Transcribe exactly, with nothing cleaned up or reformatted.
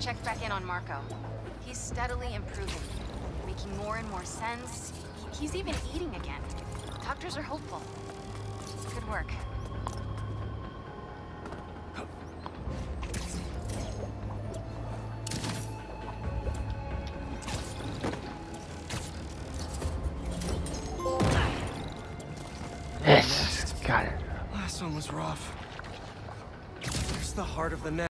checked back in on Marco. He's steadily improving, making more and more sense. He's even eating again. Doctors are hopeful. Good work. Yes, got it. Last one was rough. There's the heart of the net.